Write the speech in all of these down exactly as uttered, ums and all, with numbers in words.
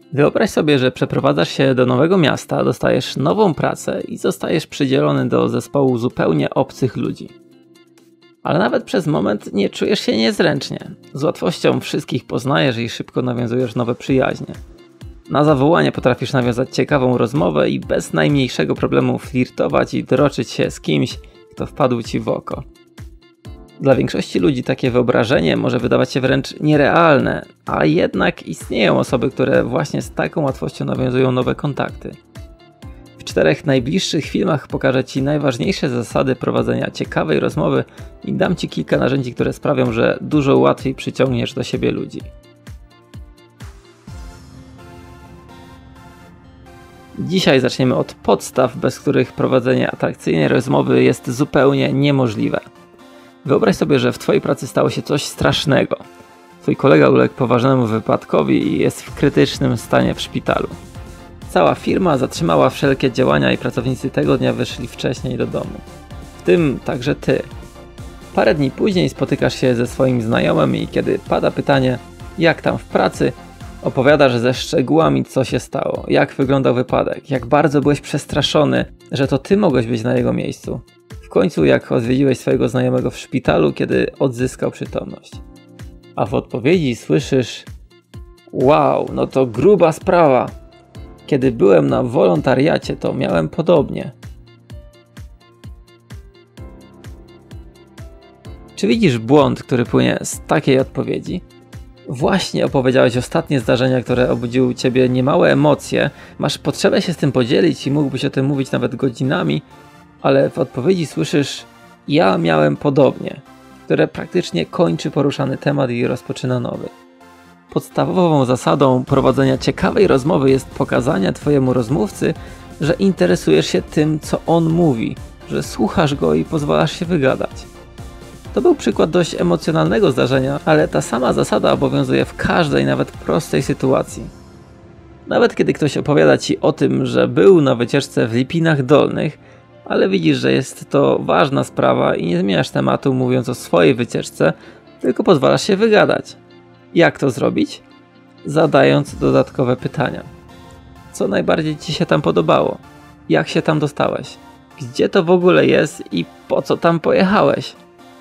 Wyobraź sobie, że przeprowadzasz się do nowego miasta, dostajesz nową pracę i zostajesz przydzielony do zespołu zupełnie obcych ludzi. Ale nawet przez moment nie czujesz się niezręcznie. Z łatwością wszystkich poznajesz i szybko nawiązujesz nowe przyjaźnie. Na zawołanie potrafisz nawiązać ciekawą rozmowę i bez najmniejszego problemu flirtować i droczyć się z kimś, kto wpadł ci w oko. Dla większości ludzi takie wyobrażenie może wydawać się wręcz nierealne, a jednak istnieją osoby, które właśnie z taką łatwością nawiązują nowe kontakty. W czterech najbliższych filmach pokażę Ci najważniejsze zasady prowadzenia ciekawej rozmowy i dam Ci kilka narzędzi, które sprawią, że dużo łatwiej przyciągniesz do siebie ludzi. Dzisiaj zaczniemy od podstaw, bez których prowadzenie atrakcyjnej rozmowy jest zupełnie niemożliwe. Wyobraź sobie, że w Twojej pracy stało się coś strasznego. Twój kolega uległ poważnemu wypadkowi i jest w krytycznym stanie w szpitalu. Cała firma zatrzymała wszelkie działania i pracownicy tego dnia wyszli wcześniej do domu. W tym także Ty. Parę dni później spotykasz się ze swoim znajomym i kiedy pada pytanie, jak tam w pracy, opowiadasz ze szczegółami, co się stało, jak wyglądał wypadek, jak bardzo byłeś przestraszony, że to Ty mogłeś być na jego miejscu. W końcu jak odwiedziłeś swojego znajomego w szpitalu, kiedy odzyskał przytomność. A w odpowiedzi słyszysz: wow, no to gruba sprawa. Kiedy byłem na wolontariacie, to miałem podobnie. Czy widzisz błąd, który płynie z takiej odpowiedzi? Właśnie opowiedziałeś ostatnie zdarzenia, które obudziły u Ciebie niemałe emocje, masz potrzebę się z tym podzielić i mógłbyś o tym mówić nawet godzinami, ale w odpowiedzi słyszysz: ja miałem podobnie, które praktycznie kończy poruszany temat i rozpoczyna nowy. Podstawową zasadą prowadzenia ciekawej rozmowy jest pokazanie Twojemu rozmówcy, że interesujesz się tym, co on mówi, że słuchasz go i pozwalasz się wygadać. To był przykład dość emocjonalnego zdarzenia, ale ta sama zasada obowiązuje w każdej, nawet prostej sytuacji. Nawet kiedy ktoś opowiada Ci o tym, że był na wycieczce w Lipinach Dolnych, ale widzisz, że jest to ważna sprawa i nie zmieniasz tematu mówiąc o swojej wycieczce, tylko pozwalasz się wygadać. Jak to zrobić? Zadając dodatkowe pytania. Co najbardziej Ci się tam podobało? Jak się tam dostałeś? Gdzie to w ogóle jest i po co tam pojechałeś?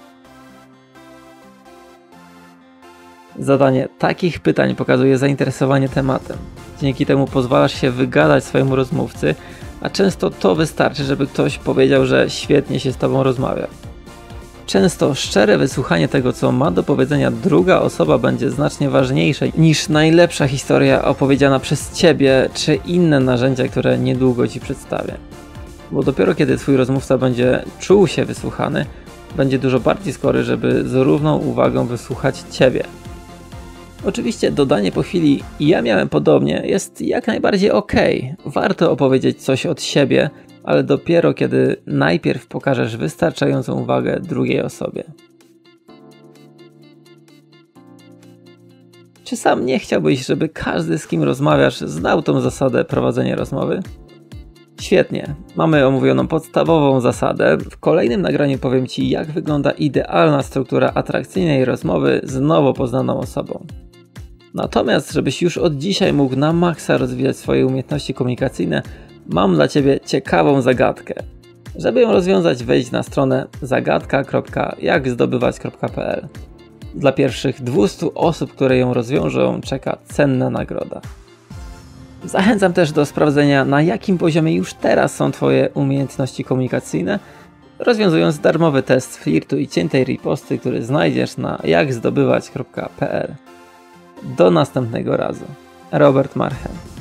Zadanie takich pytań pokazuje zainteresowanie tematem. Dzięki temu pozwalasz się wygadać swojemu rozmówcy, a często to wystarczy, żeby ktoś powiedział, że świetnie się z Tobą rozmawia. Często szczere wysłuchanie tego, co ma do powiedzenia druga osoba, będzie znacznie ważniejsze niż najlepsza historia opowiedziana przez Ciebie czy inne narzędzia, które niedługo Ci przedstawię. Bo dopiero kiedy Twój rozmówca będzie czuł się wysłuchany, będzie dużo bardziej skory, żeby z równą uwagą wysłuchać Ciebie. Oczywiście dodanie po chwili ja miałem podobnie jest jak najbardziej okej. Warto opowiedzieć coś od siebie, ale dopiero kiedy najpierw pokażesz wystarczającą uwagę drugiej osobie. Czy sam nie chciałbyś, żeby każdy, z kim rozmawiasz, znał tą zasadę prowadzenia rozmowy? Świetnie, mamy omówioną podstawową zasadę. W kolejnym nagraniu powiem Ci, jak wygląda idealna struktura atrakcyjnej rozmowy z nowo poznaną osobą. Natomiast, żebyś już od dzisiaj mógł na maksa rozwijać swoje umiejętności komunikacyjne, mam dla Ciebie ciekawą zagadkę. Żeby ją rozwiązać, wejdź na stronę zagadka kropka jak zdobywać kropka p l. Dla pierwszych dwustu osób, które ją rozwiążą, czeka cenna nagroda. Zachęcam też do sprawdzenia, na jakim poziomie już teraz są Twoje umiejętności komunikacyjne, rozwiązując darmowy test flirtu i ciętej riposty, który znajdziesz na jak zdobywać kropka p l. Do następnego razu. Robert Marchen.